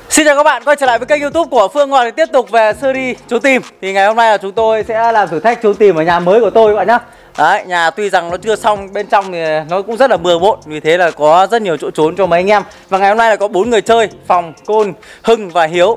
Xin chào các bạn, quay trở lại với kênh YouTube của Phương Ngọt để tiếp tục về series trốn tìm. Thì ngày hôm nay là chúng tôi sẽ làm thử thách trốn tìm ở nhà mới của tôi các bạn nhé. Đấy, nhà tuy rằng nó chưa xong, bên trong thì nó cũng rất là bừa bộn, vì thế là có rất nhiều chỗ trốn cho mấy anh em. Và ngày hôm nay là có 4 người chơi, Phòng, Côn, Hưng và Hiếu.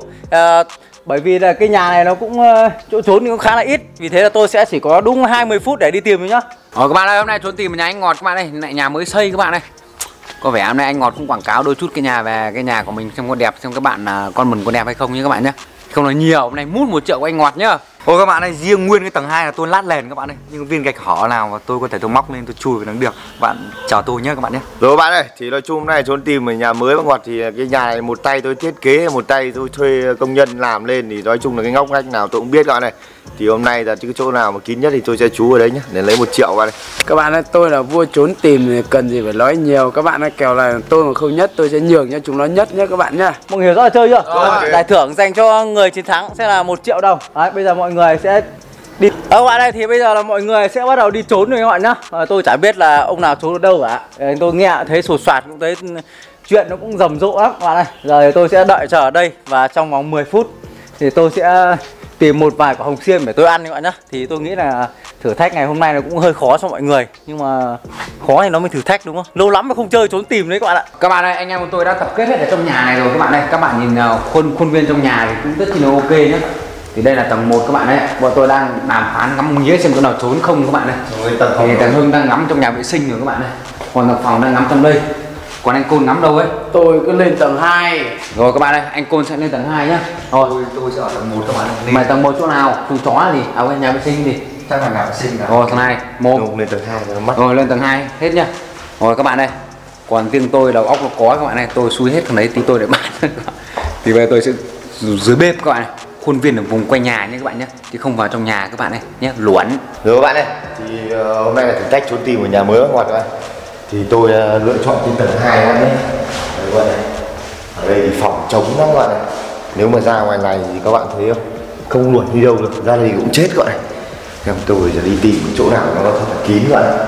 Bởi vì là cái nhà này nó cũng chỗ trốn thì cũng khá là ít, vì thế là tôi sẽ chỉ có đúng 20 phút để đi tìm thôi nhá. Các bạn ơi, hôm nay trốn tìm ở nhà anh Ngọt các bạn ơi, lại nhà mới xây các bạn ơi. Có vẻ hôm nay anh Ngọt cũng quảng cáo đôi chút cái nhà về cái nhà của mình xem có đẹp, xem các bạn con mừng có đẹp hay không nhé các bạn nhé. Không nói nhiều, hôm nay mút 1 triệu của anh Ngọt nhá. Ôi các bạn ơi, riêng nguyên cái tầng 2 là tôi lát nền các bạn ơi. Nhưng viên gạch hở nào mà tôi có thể tôi móc lên tôi chui vào nó được. Các bạn chào tôi nhé các bạn nhé. Rồi các bạn ơi, thì nói chung này trốn tìm ở nhà mới bác Ngọt thì cái nhà này một tay tôi thiết kế, một tay tôi thuê công nhân làm lên, thì nói chung là cái ngóc ngách nào tôi cũng biết các bạn này. Thì hôm nay là cái chỗ nào mà kín nhất thì tôi sẽ trú ở đấy nhé, để lấy 1 triệu các bạn ơi. Các bạn ơi, tôi là vua trốn tìm thì cần gì phải nói nhiều. Các bạn ơi, kèo là tôi mà không nhất tôi sẽ nhường cho chúng nó nhất nhé các bạn nhé. Mọi người hiểu rõ là chơi chưa? Giải thưởng dành cho người chiến thắng sẽ là 1 triệu đồng. Đấy, bây giờ mọi người sẽ đi. Các bạn ơi, thì bây giờ là mọi người sẽ bắt đầu đi trốn rồi các bạn nhá. Tôi chả biết là ông nào trốn ở đâu cả. Tôi nghe thấy sột soạt cũng thấy chuyện nó cũng rầm rộ lắm các bạn ơi. Giờ thì tôi sẽ đợi chờ ở đây và trong vòng 10 phút thì tôi sẽ tìm một vài quả hồng xiêm để tôi ăn các bạn nhá. Thì tôi nghĩ là thử thách ngày hôm nay nó cũng hơi khó cho mọi người, nhưng mà khó thì nó mới thử thách đúng không? Lâu lắm mà không chơi trốn tìm đấy các bạn ạ. Các bạn ơi, anh em của tôi đã tập kết hết ở trong nhà này rồi các bạn ơi. Các bạn nhìn khuôn viên trong nhà thì cũng rất là ok nhé. Thì đây là tầng 1 các bạn ơi. Bọn tôi đang đàm phán ngắm nghía xem chỗ nào trốn không các bạn ơi. Thì thằng Hưng đang ngắm trong nhà vệ sinh rồi các bạn ơi. Còn thằng Phòng đang ngắm trong đây. Còn anh Côn ngắm đâu ấy? Tôi cứ lên tầng 2. Rồi các bạn ơi, anh Côn sẽ lên tầng 2 nhá. Rồi, Tôi sẽ ở tầng 1 các bạn ơi. mày tầng 1 chỗ nào? Khu chó gì? À nhà vệ sinh gì? Chắc là nhà vệ sinh cả. Rồi thằng này, một. Lên tầng 2 cho nó mắt. Rồi lên tầng 2 hết nhá. Rồi các bạn ơi. Còn riêng tôi đầu óc nó có các bạn này, tôi xui hết thằng đấy tí tôi để bán. Thì bây giờ tôi sẽ dưới bếp các bạn này. Khuôn viên ở vùng quanh nhà nhé các bạn nhé, chứ không vào trong nhà các bạn này nhé, luẩn. Rồi các bạn ơi, thì hôm nay là thử thách trốn tìm ở nhà mới bác Ngọt các bạn. Thì tôi lựa chọn trên tầng 2 các bạn nhé. Đấy các bạn này. Ở đây thì phòng trống lắm các bạn này. Nếu mà ra ngoài này thì các bạn thấy không? Không luồn đi đâu được, ra đây cũng chết các bạn này. Em tôi sẽ đi tìm chỗ nào nó thật là kín các bạn ạ.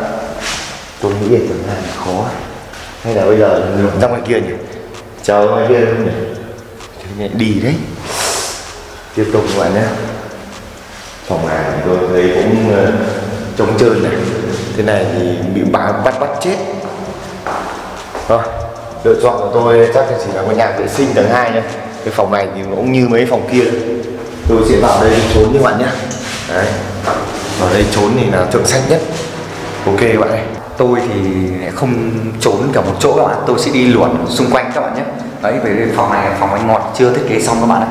Tôi nghĩ là tầng 2 là khó. Hay là bây giờ luồn ra ngoài kia nhỉ? Chờ ngoài kia không nhỉ? Đi đấy. Tiếp tục các bạn nhé. Phòng này tôi thấy cũng trống trơn này. Thế này thì bị bắt chết. Rồi, lựa chọn của tôi chắc là chỉ là cái nhà vệ sinh tầng 2 nhé. Cái phòng này thì cũng như mấy phòng kia. Tôi sẽ vào đây trốn các bạn nhé. Đấy, vào đây trốn thì là thượng sách nhất. Ok các bạn ơi. Tôi thì không trốn cả một chỗ các bạn. Tôi sẽ đi luồn xung quanh các bạn nhé. Đấy, về phòng này phòng anh Ngọt chưa thiết kế xong các bạn ạ.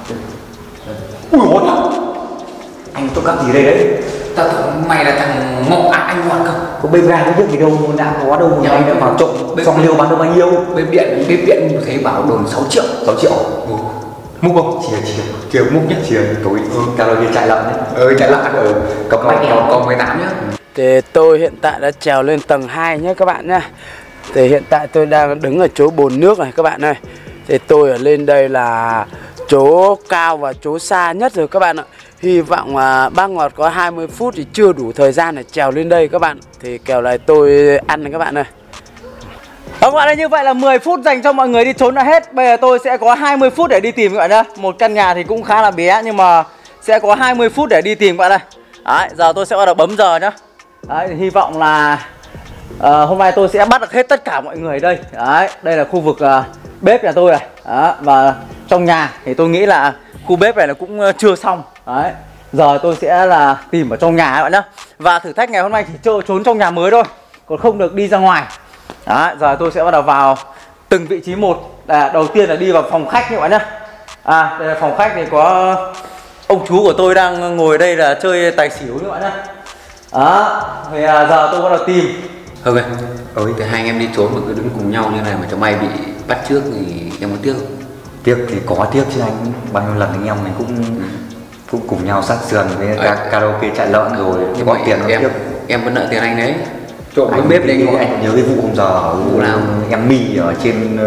Ui ôi, anh tôi cắt gì đây đấy? Mày là thằng Ngọ anh Ngọt không? Có bếp ga có biết gì đâu, đã có đâu mà anh đã vào trộm xong liêu bán được bao nhiêu. Bếp điện thấy bảo đồn 6 triệu. 6 triệu. Múc không? Chia múc nhất, chia tối karaoke chạy lợn nhé. Chạy lợn Cộng 18 nhá. Thì tôi hiện tại đã trèo lên tầng 2 nhé các bạn nhé. Thì hiện tại tôi đang đứng ở chỗ bồn nước này các bạn ơi. Thì tôi ở lên đây là chỗ cao và chỗ xa nhất rồi các bạn ạ. Hy vọng bác Ngọt có 20 phút thì chưa đủ thời gian để trèo lên đây các bạn. Thì kèo này tôi ăn này các bạn ơi. Các bạn ơi, như vậy là 10 phút dành cho mọi người đi trốn là hết. Bây giờ tôi sẽ có 20 phút để đi tìm các bạn nhá. Một căn nhà thì cũng khá là bé nhưng mà sẽ có 20 phút để đi tìm các bạn ơi. Đấy, giờ tôi sẽ bắt đầu bấm giờ nhá. Đấy, hy vọng là hôm nay tôi sẽ bắt được hết tất cả mọi người đây. Đấy, đây là khu vực bếp nhà tôi này. Đó, và trong nhà thì tôi nghĩ là khu bếp này là cũng chưa xong. Đấy, giờ tôi sẽ là tìm ở trong nhà các bạn nhá. Và thử thách ngày hôm nay chỉ trốn trong nhà mới thôi, còn không được đi ra ngoài. Đấy, giờ tôi sẽ bắt đầu vào từng vị trí một. Đầu tiên là đi vào phòng khách các bạn nhá. Đây là phòng khách thì có ông chú của tôi đang ngồi đây là chơi tài xỉu các bạn nhá. Đó, thì giờ tôi bắt đầu tìm. Ok, thì hai anh em đi trốn mà cứ đứng cùng nhau như này mà cho may bị bắt trước thì em có tiếc không? Tiếc thì có tiếc chứ anh. Bao nhiêu lần anh em mình cũng cùng nhau sát sườn với karaoke chạy lợn rồi. Nhưng có mà tiền em vẫn nợ tiền anh đấy. Trộm anh bếp đấy anh nhớ cái vụ hôm giờ vụ nào em Mi ở trên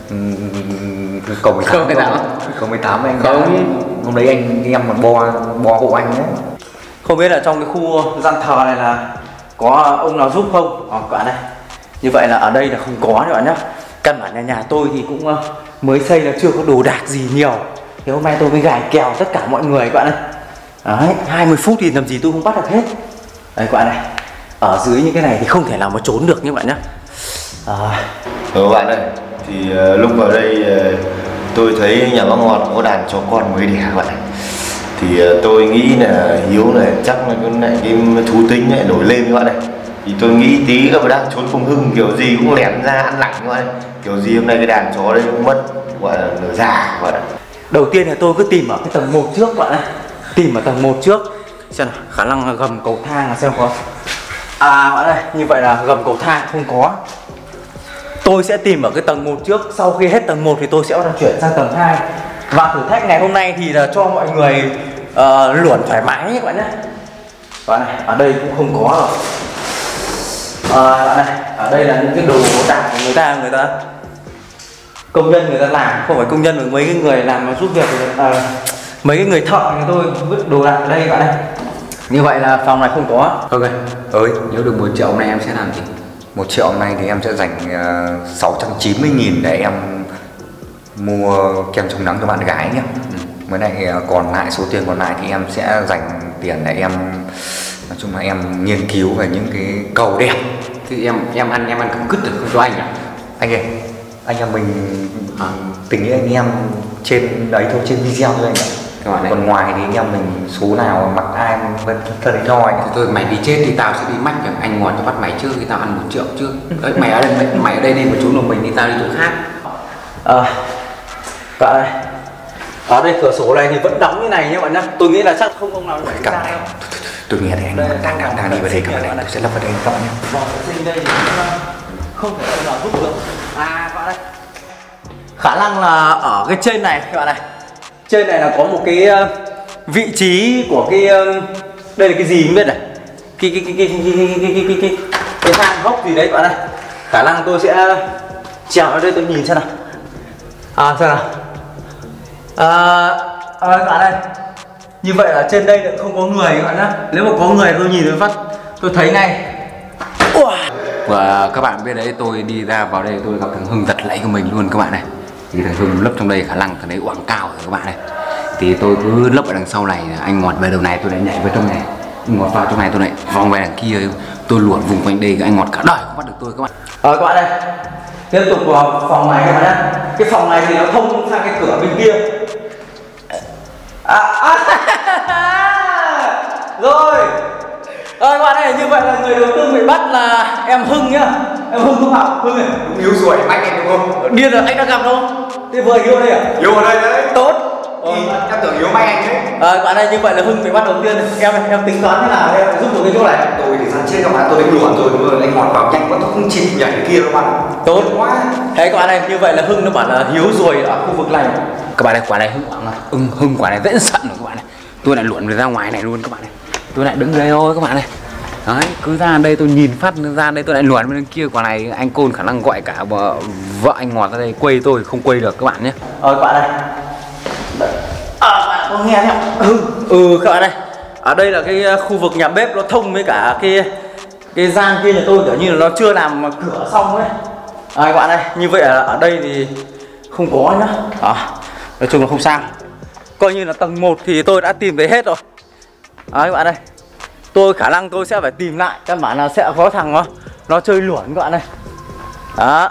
cầu 18 cầu 18 anh không hôm đấy anh em còn bo hộ anh đấy. Không biết là trong cái khu gian thờ này là có ông nào giúp không? Các bạn này, như vậy là ở đây là không có các bạn nhá. Căn bản nhà tôi thì cũng mới xây nó chưa có đồ đạc gì nhiều. Thì hôm nay tôi mới gài kèo tất cả mọi người các bạn ơi. Đấy, 20 phút thì làm gì tôi không bắt được hết. Đấy các bạn này, ở dưới như cái này thì không thể nào mà trốn được như bạn nhé. Các bạn ơi, thì lúc vào đây tôi thấy nhà bác Ngọt có đàn chó con mới đẻ các bạn. Thì tôi nghĩ là Hiếu này chắc là cái thú tính này nổi lên các bạn này. Thì tôi nghĩ tí các bạn đang trốn cùng Hưng kiểu gì cũng lẻn ra ăn lạnh các bạn. Kiểu gì hôm nay cái đàn chó đấy cũng mất gọi là nửa già các bạn. Đầu tiên là tôi cứ tìm ở cái tầng 1 trước các bạn ơi. Tìm ở tầng 1 trước xem nào, khả năng là gầm cầu thang là xem có. Bạn ơi, như vậy là gầm cầu thang không có. Tôi sẽ tìm ở cái tầng 1 trước. Sau khi hết tầng 1 thì tôi sẽ chuyển sang tầng 2. Và thử thách ngày hôm nay thì là cho mọi người luồn thoải mái các bạn nhé. Bạn này, ở đây cũng không có rồi. Bạn này, ở đây là những cái đồ đạc của người ta công nhân người ta làm, không phải công nhân mà mấy cái người làm giúp việc mấy cái người thợ thì tôi vứt đồ đạc ở đây bạn này. Như vậy là phòng này không có. Ok ơi, nếu được 1 triệu hôm nay em sẽ làm gì? 1 triệu hôm nay thì em sẽ dành 690.000 để em mua kem chống nắng cho bạn gái nhé. Mới này còn lại số tiền còn lại thì em sẽ dành tiền để em, nói chung là em nghiên cứu về những cái cầu đẹp. Thì em ăn cơm cứt được không cho anh à? Anh ơi, anh em mình tình nghĩa anh em trên đấy thôi, trên video thôi anh ạ. Còn ngoài thì anh em mình số nào mặc ai vẫn thân đấy thôi. Thôi mày đi chết thì tao sẽ đi mách rồi. Anh Ngọt cho bắt mày trước thì tao ăn 1 triệu trước. Đấy, mày ở đây đi một chỗ của mình thì tao đi chỗ khác. Các bạn ơi, ở đây cửa sổ này thì vẫn đóng như này nhé bạn nhé. Tôi nghĩ là chắc không ông nào nhảy ra đâu. Tôi nghe thấy anh đang đi vào đây các bạn này. Tôi sẽ lắp vào đây các bạn nhé. Vòng vệ sinh đây thì không thể nào giúp được. Các bạn đây, khả năng là ở cái trên này các bạn này. Trên này là có một cái vị trí của cái đây là cái gì không biết này. Cái hang hốc gì đấy các bạn này. Khả năng tôi sẽ trèo ở đây tôi nhìn xem nào. Xem nào. Các bạn ơi, như vậy là trên đây lại không có người các bạn nhá. Nếu mà có người tôi nhìn phát tôi thấy ngay. Và các bạn biết đấy, tôi đi ra vào đây tôi gặp thằng Hưng giật lấy của mình luôn các bạn này. Thì thằng Hưng lấp trong đây, khả năng thằng đấy quảng cao rồi các bạn này. Thì tôi cứ lấp ở đằng sau này, anh Ngọt về đầu này tôi lại nhảy vào trong này, anh Ngọt vào trong này tôi lại vòng về đằng kia, tôi luồn vùng quanh đây, anh Ngọt cả đời không bắt được tôi các bạn. Các bạn đây, tiếp tục vào phòng này các bạn nhé. Cái phòng này thì nó thông sang cái cửa bên kia. Rồi. Các bạn ơi, như vậy là người đầu tư bị bắt là em Hưng nhá. Em Hưng không học, Hưng này. Đúng Hiếu rồi, anh em đúng không? Điên rồi, anh đã gặp đâu? Thế vừa Hiếu đây à? Hiếu ở đây đấy. Tốt. Em tưởng Hiếu may anh đấy. Các bạn ơi, như vậy là Hưng bị bắt đầu tiên. Em tính toán thế nào em giúp được cái chỗ này? Tôi thì sẵn chết các bạn, tôi đánh luồn rồi, đúng rồi, anh Ngọt vào nhanh quá, tôi không chịu nhảy kia đâu bạn. Tốt quá. Thế các bạn ơi, như vậy là Hưng nó bảo là Hiếu rồi ở khu vực này. Các bạn này, quả này Hưng quảng rồi. Hưng quả này dễ sận rồi các bạn này. Tôi lại luồn ra ngoài này luôn các bạn này. Tôi lại đứng đây thôi các bạn này. Đấy, cứ ra đây tôi nhìn phát ra đây tôi lại luồn bên kia. Quả này anh Côn khả năng gọi cả vợ anh Ngọt ra đây quay tôi không quay được các bạn nhé. Các bạn này. Các bạn có nghe không? Các bạn này. Ở đây là cái khu vực nhà bếp nó thông với cả cái gian kia nhà tôi kiểu như là nó chưa làm cửa xong ấy. Các bạn này, như vậy là ở đây thì không có nhá. Nói chung là không sao. Coi như là tầng 1 thì tôi đã tìm thấy hết rồi. Các bạn ơi, tôi khả năng tôi sẽ phải tìm lại. Các bạn là sẽ có thằng nó chơi luồn các bạn này. Đó.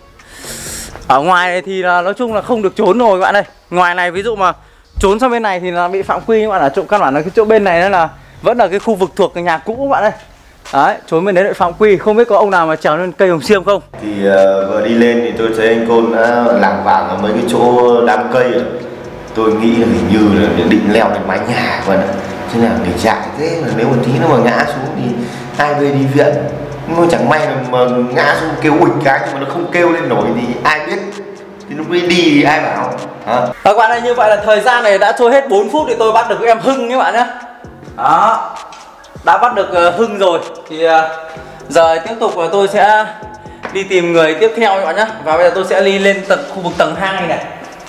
Ở ngoài này thì là nói chung là không được trốn rồi các bạn ơi. Ngoài này ví dụ mà trốn sang bên này thì là bị phạm quy các bạn ạ. Căn bản là cái chỗ bên này nó là vẫn là cái khu vực thuộc cái nhà cũ các bạn ơi. Đấy, trốn bên đấy lại phạm quy. Không biết có ông nào mà trèo lên cây hồng xiêm không? Thì vừa đi lên thì tôi thấy anh Côn đã lảng vảng ở mấy cái chỗ đám cây rồi. Tôi nghĩ là hình như là định leo lên mái nhà vậy. Thế nào để chạy thế mà nếu một tí nó mà ngã xuống thì ai về đi viện. Nhưng mà chẳng may là mà ngã xuống kêu uịch cái nhưng mà nó không kêu lên nổi thì ai biết. Thì lúc đi thì ai bảo. Các bạn ơi, như vậy là thời gian này đã trôi hết 4 phút thì tôi bắt được em Hưng các bạn nhé. Đó. Đã bắt được Hưng rồi. Thì giờ tiếp tục là tôi sẽ đi tìm người tiếp theo các bạn nhé. Và bây giờ tôi sẽ đi lên khu vực tầng 2 này.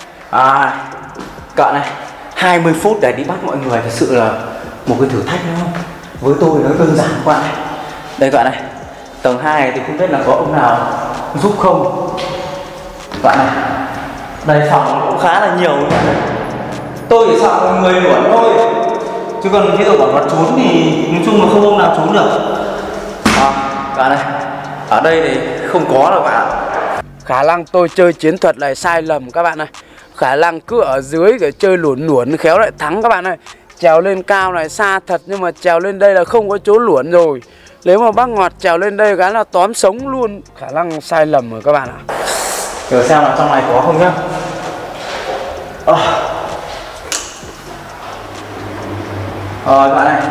Các bạn này, 20 phút để đi bắt mọi người thật sự là một cái thử thách đúng không? Với tôi nó đơn giản các bạn này. Đây các bạn này, tầng 2 thì không biết là có ông nào giúp không. Các bạn này, Đây phòng cũng khá là nhiều các bạn. Tôi chỉ sợ người luồn thôi, chứ còn cái đồ bảo vật trốn thì nói chung là không ông nào trốn được. Các bạn này, ở đây thì không có đâu các bạn. Khả năng tôi chơi chiến thuật này sai lầm các bạn ơi. Khả năng cứ ở dưới cái chơi luồn luồn khéo lại thắng các bạn ơi. Trèo lên cao này xa thật, nhưng mà trèo lên đây là không có chỗ luồn rồi. Nếu mà bác Ngọt trèo lên đây cái là tóm sống luôn. Khả năng sai lầm rồi các bạn ạ. Thử xem là trong này có không nhá. Các bạn này.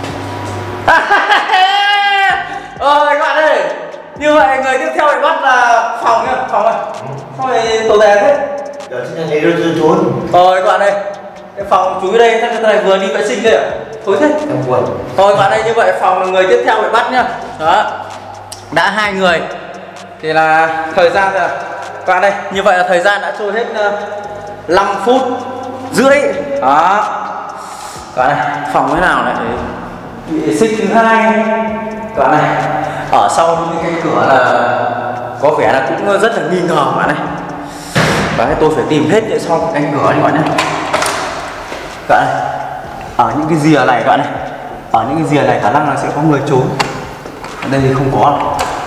Các bạn ơi, như vậy người tiếp theo bị bắt là Phòng nhá, Phòng ơi. Sao lại tồi tè thế? Giờ xin anh ấy trốn. Các bạn ơi, cái Phòng chú đây, chắc cái này vừa đi vệ sinh đây ạ. Thối thế. Em buồn. Các bạn ơi, như vậy Phòng là người tiếp theo bị bắt nhá. Đó. Đã 2 người. Thì là thời gian rồi. Các bạn đây, như vậy là thời gian đã trôi hết 5 phút rưỡi. Đó. Các bạn này, Phòng thế nào lại bị xích thứ 2. Các bạn này, ở sau những cái cửa là có vẻ là cũng rất là nghi ngờ các bạn này. Đấy, tôi phải tìm hết những sau cánh cửa các bạn nhé. Các bạn này, ở những cái rìa này các bạn này, ở những cái rìa này khả năng là sẽ có người trốn. Ở đây thì không có.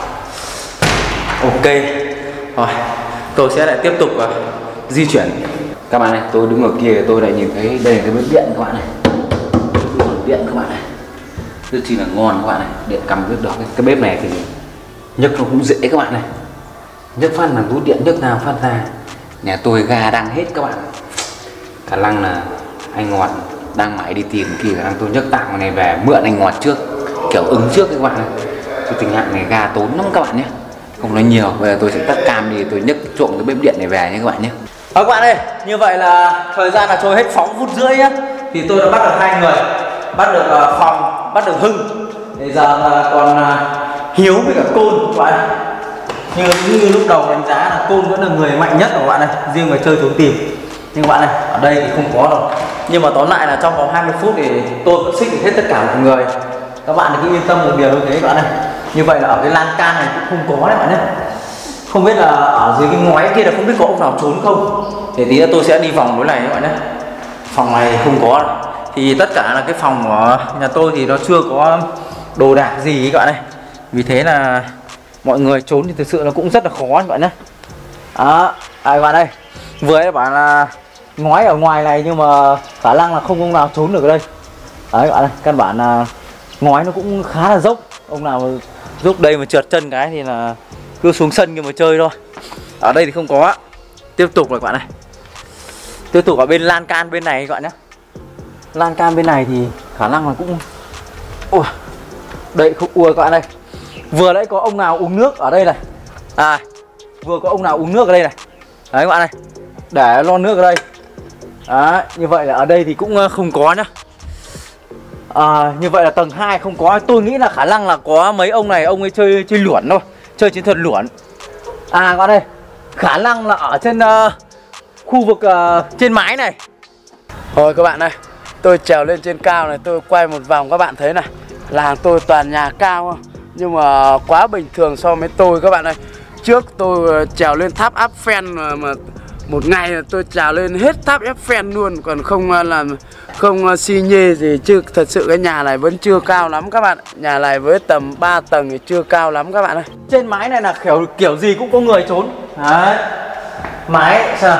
Ok, rồi tôi sẽ lại tiếp tục di chuyển. Các bạn này, tôi đứng ở kia tôi lại nhìn thấy đây là cái bếp điện các bạn này. Điện các bạn này rất chi là ngon các bạn này, điện cầm rất được. Cái bếp này thì nhấc nó cũng dễ các bạn này, nhấc phát là rút điện nhấc nào phát ra. Nhà tôi ga đang hết các bạn, khả năng là anh Ngọt đang mãi đi tìm kia, khả năng tôi nhấc tạm cái này về mượn anh Ngọt trước, kiểu ứng trước các bạn này. Cái tình trạng này ga tốn lắm các bạn nhé, không nói nhiều. Bây giờ tôi sẽ tắt cam đi, tôi nhấc trộm cái bếp điện này về nhé các bạn nhé. Các bạn ơi, như vậy là thời gian là trôi hết 6 phút rưỡi nhá. Thì tôi đã bắt được 2 người, bắt được Phòng, bắt được Hưng. Bây giờ là còn Hiếu với cả Côn các bạn. Như lúc đầu đánh giá là Côn vẫn là người mạnh nhất của các bạn này, riêng về chơi trốn tìm. Nhưng các bạn này, ở đây thì không có đâu. Nhưng mà tóm lại là trong vòng 20 phút thì tôi vẫn xích được hết tất cả mọi người. Các bạn cứ yên tâm một điều như thế các bạn này. Như vậy là ở cái lan can này cũng không có đấy các bạn nhé. Không biết là ở dưới cái ngói kia là không biết có ông nào trốn không. Thì tí nữa tôi sẽ đi vòng đối này các bạn nhé. Phòng này không có đâu. Thì tất cả là cái phòng của nhà tôi thì nó chưa có đồ đạc gì các bạn này. Vì thế là mọi người trốn thì thực sự nó cũng rất là khó các bạn nhé. Đó, các bạn đây. Vừa ấy bảo là ngói ở ngoài này nhưng mà khả năng là không ông nào trốn được ở đây. Đấy các bạn này, căn bản là ngói nó cũng khá là dốc. Ông nào giúp đây mà trượt chân cái thì là cứ xuống sân kia mà chơi thôi. Ở đây thì không có. Tiếp tục rồi các bạn này. Tiếp tục ở bên lan can bên này các bạn nhé. Lan can bên này thì khả năng là cũng đây không các bạn đây. Vừa nãy có ông nào uống nước ở đây này. Vừa có ông nào uống nước ở đây này. Đấy các bạn này. Để lon nước ở đây. Đấy, như vậy là ở đây thì cũng không có nhá. Như vậy là tầng 2 không có. Tôi nghĩ là khả năng là có mấy ông này, ông ấy chơi luẩn thôi, chơi chiến thuật luẩn. Các bạn đây, khả năng là ở trên khu vực trên mái này. Rồi các bạn ơi, tôi trèo lên trên cao này, tôi quay một vòng các bạn thấy này. Làng tôi toàn nhà cao không? Nhưng mà quá bình thường so với tôi các bạn ơi. Trước tôi trèo lên tháp Eiffel mà một ngày tôi trèo lên hết tháp Eiffel luôn, còn không xi nhê gì. Chứ thật sự cái nhà này vẫn chưa cao lắm các bạn. Nhà này với tầm 3 tầng thì chưa cao lắm các bạn ơi. Trên mái này là kiểu gì cũng có người trốn. Đấy. Mái sao?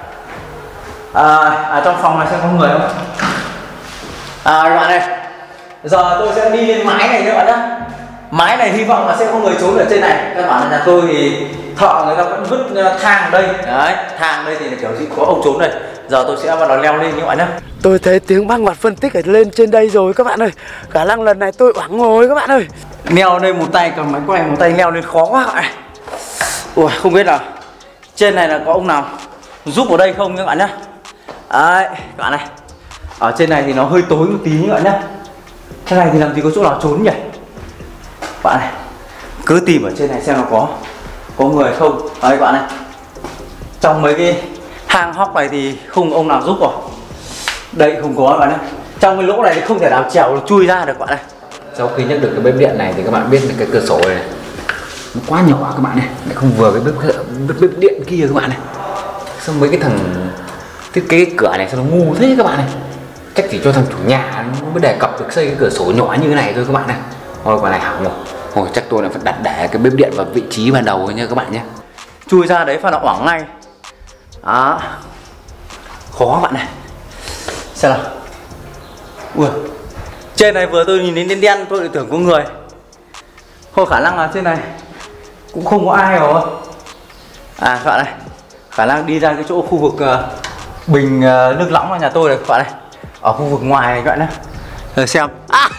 Trong phòng này xem có người không? Các bạn này. Giờ tôi sẽ đi lên mái này nữa các bạn nhé. Mái này hy vọng là sẽ có người trốn ở trên này. Các bạn nhà tôi thì thợ người ta vẫn vứt thang ở đây. Đấy, thang đây thì kiểu gì có ông trốn đây. Giờ tôi sẽ bắt đầu leo lên các bạn nhé. Tôi thấy tiếng bác Ngọt phân tích ở lên trên đây rồi các bạn ơi. Khả năng lần này tôi oảng rồi các bạn ơi. Leo đây một tay cầm máy quay, một tay leo lên khó quá các bạn. Không biết là trên này là có ông nào giúp ở đây không các bạn nhé. Đấy, các bạn này. Ở trên này thì nó hơi tối một tí các bạn nhé. Trên này thì làm gì có chỗ nào trốn nhỉ? Bạn này, cứ tìm ở trên này xem nó có người không. Đấy các bạn này, trong mấy cái hang hóc này thì không ông nào giúp rồi. Đây không có các bạn này. Trong cái lỗ này thì không thể nào trèo chui ra được các bạn này. Sau khi nhấc được cái bếp điện này thì các bạn biết là cái cửa sổ này nó quá nhỏ các bạn này, lại không vừa cái bếp điện kia các bạn này. sao mấy cái thằng thiết kế cái cửa này sao nó ngu thế các bạn này. Chắc chỉ cho thằng chủ nhà nó mới đề cập được xây cái cửa sổ nhỏ như thế này thôi các bạn này. Thôi quả này hỏng rồi. Thôi chắc tôi là phải đặt để cái bếp điện vào vị trí ban đầu nha các bạn nhé. Chui ra đấy phải là oảng ngay. Đó. Khó các bạn này. Xem nào. Ui. Trên này vừa tôi nhìn đến đen đen tôi lại tưởng có người. Thôi khả năng là trên này cũng không có ai rồi. À các bạn này, khả năng đi ra cái chỗ khu vực bình nước nóng là nhà tôi này các bạn này. Ở khu vực ngoài này các bạn này. Rồi xem. À.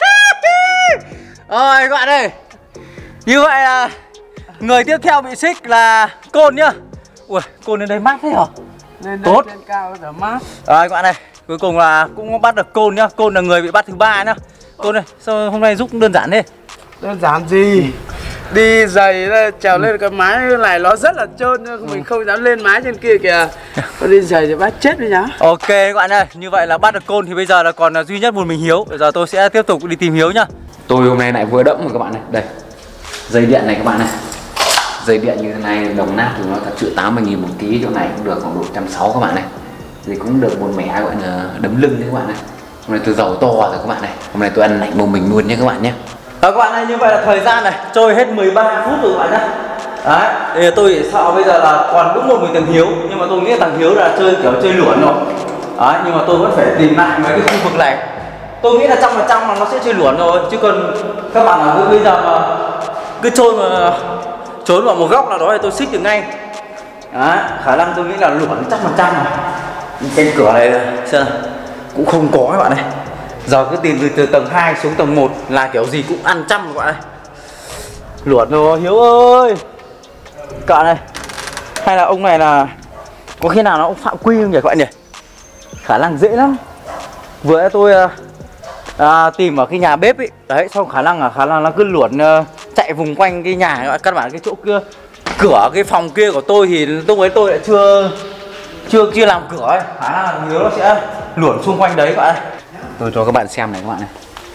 Rồi các bạn ơi. Như vậy là người tiếp theo bị xích là Côn nhá. Ui, Côn lên đây mát thế hả? Lên đây, tốt. lên cao rồi mát. Rồi các bạn này, cuối cùng là cũng bắt được Côn nhá. Côn là người bị bắt thứ 3 nhá. Côn này, sao hôm nay giúp đơn giản thế? Đơn giản gì? Đi giày trèo lên cái mái này nó rất là trơn, mình không dám lên mái trên kia kìa. Có đi giày thì bắt chết đi nhá. Ok các bạn ơi, như vậy là bắt được Côn thì bây giờ là còn là duy nhất một mình Hiếu. Bây giờ tôi sẽ tiếp tục đi tìm Hiếu nhá. Tôi hôm nay lại vừa đẫm rồi các bạn này. Đây, dây điện này các bạn này. Dây điện như thế này đồng nát thì nó thật sự 80.000 một ký, chỗ này cũng được khoảng độ 160 các bạn này. Thì cũng được một mẻ gọi là đấm lưng đấy các bạn này. Hôm nay tôi giàu to rồi các bạn này. Hôm nay tôi ăn lạnh một mình luôn nhé các bạn nhé. Các bạn ơi, như vậy là thời gian này trôi hết 13 phút rồi các bạn nhá. Đấy, thì tôi chỉ sợ bây giờ là còn đúng một mình thằng Hiếu. Nhưng mà tôi nghĩ thằng Hiếu là chơi kiểu chơi luẩn rồi. Đấy, nhưng mà tôi vẫn phải tìm lại mấy cái khu vực này. Tôi nghĩ là 100% là nó sẽ chơi luẩn rồi. Chứ còn các bạn là bây giờ mà cứ trốn vào một góc nào đó thì tôi xích được ngay. Đấy, khả năng tôi nghĩ là luẩn 100% rồi. Cái cửa này xem nào, cũng không có các bạn này. Giờ cứ tìm từ tầng 2 xuống tầng 1 là kiểu gì cũng ăn trăm các bạn này. Luẩn rồi Hiếu ơi. Các bạn này, hay là ông này là có khi nào nó cũng phạm quy không nhỉ các bạn nhỉ? Khả năng dễ lắm. Vừa tôi tìm ở cái nhà bếp ấy. Đấy, xong khả năng nó cứ luẩn chạy vùng quanh cái nhà. Các bạn cái chỗ kia, cửa cái phòng kia của tôi thì lúc ấy tôi lại chưa làm cửa ấy. Khả năng là Hiếu nó sẽ luẩn xung quanh đấy các bạn. Tôi cho các bạn xem này các bạn này.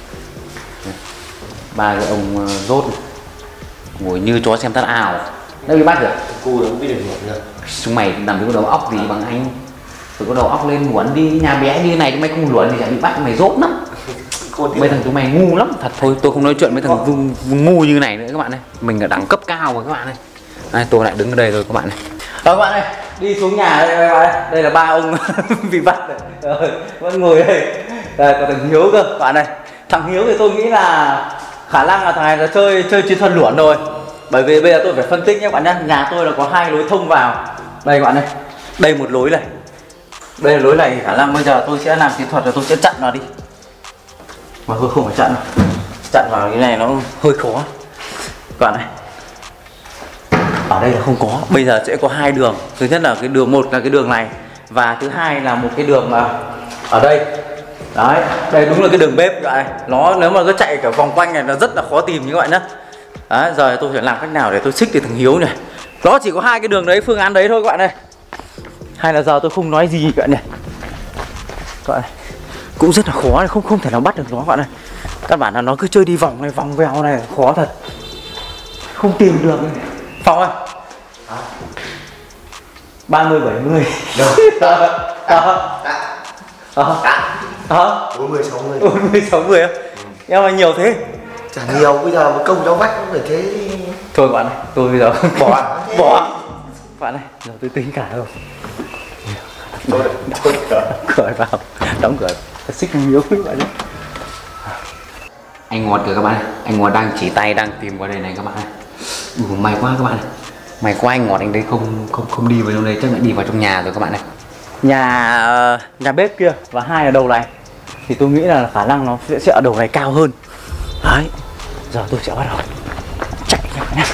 Ba cái ông rốt này. Ngồi như chó xem tát ào. Đâu bị bắt được? Cô không biết được nữa. Chúng mày làm cái đầu óc gì bằng anh. Tôi có đầu óc lên luẩn đi, nhà bé như thế này chúng mày không luẩn thì chả bị bắt, mày rốt lắm. Mấy thằng chúng mày ngu lắm. Thật thôi tôi không nói chuyện với thằng ngu như này nữa các bạn này. Mình ở đẳng cấp cao rồi các bạn này. Đây, tôi lại đứng ở đây rồi các bạn này. Các bạn ơi, đi xuống nhà đây các bạn. Đây là ba ông bị bắt rồi. Vẫn ngồi đây. Đây có thằng Hiếu cơ các bạn này. Thằng Hiếu thì tôi nghĩ là khả năng là thằng này là chơi chiến thuật luẩn rồi. Bởi vì bây giờ tôi phải phân tích nhé các bạn nhé. Nhà tôi là có 2 lối thông vào. Đây các bạn này. Đây một lối này. Đây là lối này, khả năng bây giờ tôi sẽ làm chiến thuật là tôi sẽ chặn vào đi. Mà tôi không phải chặn đâu. Chặn vào cái này nó hơi khó. Các bạn này. Ở đây là không có. Bây giờ sẽ có 2 đường. Thứ nhất là cái đường, một là cái đường này. Và thứ hai là một cái đường mà ở đây. Đấy, đây đúng là cái đường bếp các bạn này. Nó nếu mà cứ chạy cả vòng quanh này nó rất là khó tìm như các bạn nhé. Đấy, giờ tôi phải làm cách nào để tôi xích được thằng Hiếu này. Nó chỉ có 2 cái đường đấy, phương án đấy thôi các bạn này. Hay là giờ tôi không nói gì các bạn này. Các bạn này. Cũng rất là khó này, không thể nào bắt được nó các bạn này. Các bạn là nó cứ chơi đi vòng này, vòng vèo này, khó thật. Không tìm được này. Phòng ơi. 30 70. Đâu? 40 60. 40 60 á. Nhưng mà nhiều thế. Chả nhiều, bây giờ một công cháu vách cũng phải thế. Thôi các bạn này, tôi bây giờ bỏ. Các bạn này, giờ tôi tính cả rồi. Đóng cửa vào, đóng cửa, xích Hiếu các bạn nhé. Anh Ngọt kìa các bạn này. Anh Ngọt đang chỉ tay đang tìm qua đây này các bạn này. May quá các bạn này. May quá anh Ngọt anh đấy không đi vào trong đây, chắc lại đi vào trong nhà rồi các bạn này. Nhà bếp kia và 2 là đầu này. Thì tôi nghĩ là khả năng nó sẽ ở đầu này cao hơn. Đấy. Giờ tôi sẽ bắt đầu chạy các bạn nhé.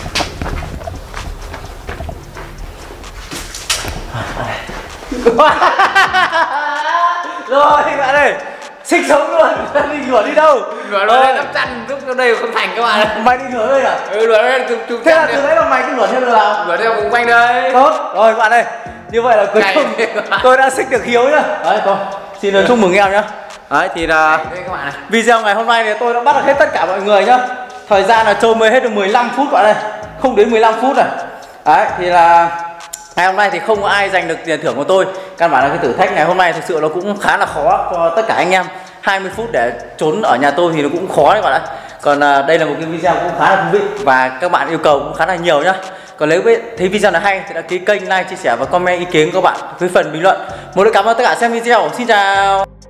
Rồi các bạn ơi, xích sống luôn. Đi lửa đi đâu? Lửa nó lên nắp chăn giúp cho đây không thành các bạn này. Mày đi lửa đây à? Lửa lên chụp thế là từ đấy là mày cứ lửa theo lửa nào? Lửa theo vùng quanh đây. Tốt rồi các bạn ơi, như vậy là cuối cùng tôi đã xích được Hiếu nhá. Đấy thôi, xin được chúc mừng em nhá. Đấy thì là các bạn này. Video ngày hôm nay thì tôi đã bắt được hết tất cả mọi người nhá. Thời gian là trôi mới hết được 15 phút các bạn ơi, không đến 15 phút này. Đấy thì là Ngày hôm nay thì không có ai giành được tiền thưởng của tôi. Căn bản là cái thử thách ngày hôm nay thực sự nó cũng khá là khó cho tất cả anh em. 20 phút để trốn ở nhà tôi thì nó cũng khó đấy các bạn ạ. Còn đây là một cái video cũng khá là thú vị và các bạn yêu cầu cũng khá là nhiều nhá. Còn nếu thấy video này hay thì đã ký kênh, like, chia sẻ và comment ý kiến của các bạn với phần bình luận. Một lời cảm ơn tất cả xem video. Xin chào.